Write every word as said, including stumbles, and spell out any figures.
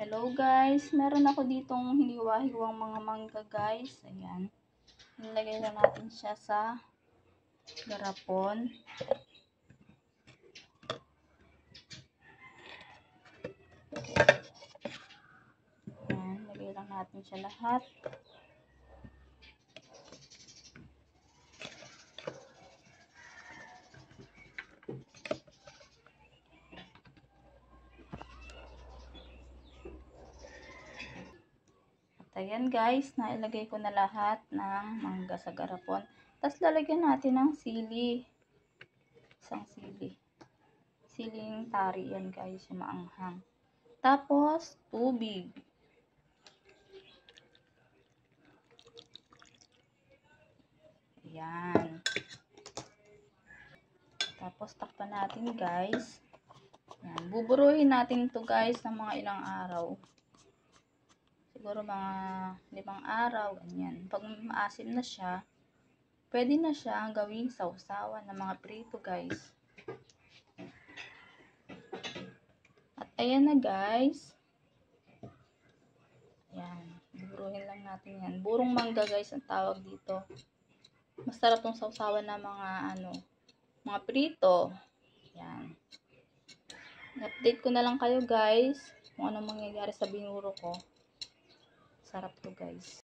Hello guys, meron ako ditong hiniwa-hiwang mga mangga guys. Ayan. Nilagay na natin siya sa garapon. Ayan, lagay lang natin siya lahat. Ayan guys, nailagay ko na lahat ng mangga sa garapon. Tapos lalagyan natin ng sili. Isang sili. Siling tari yan guys, yung maanghang. Tapos, tubig. Ayan. Tapos, takpan natin guys. Ayan. Buburuhin natin ito guys ng mga ilang araw. Siguro mga limang araw, ganyan. Pag maasim na siya, pwede na siya ang gawing sausawan ng mga prito, guys. At ayan na, guys. Ayan. Buruhin lang natin yan. Burong mangga, guys, ang tawag dito. Masarap tong sausawan ng mga, ano, mga prito. Ayan. I-update ko na lang kayo, guys, kung anong mangyayari sa binuro ko. Sarap to, guys.